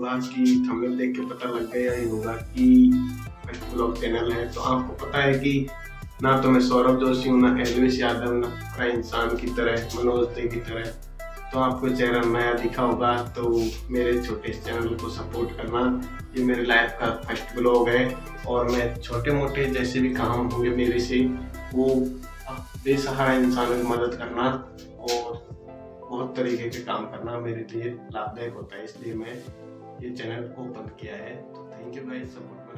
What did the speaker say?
होगा कि थंबनेल देख के पता लग गया ही होगा कि फर्स्ट ब्लॉग चैनल है। तो आपको पता है कि ना तो मैं सौरभ जोशी हूँ, ना एलविश यादव, ना पूरा इंसान की तरह, मनोज दे की तरह। तो आपको चेहरा नया दिखा होगा तो मेरे छोटे चैनल को सपोर्ट करना। ये मेरे लाइफ का फर्स्ट ब्लॉग है और मैं छोटे मोटे जैसे भी काम होंगे मेरे से वो बेसहारा इंसानों की मदद करना और बहुत तरीके के काम करना मेरे लिए लाभदायक होता है, इसलिए मैं ये चैनल ओपन किया है। तो थैंक यू गाइस सपोर्ट।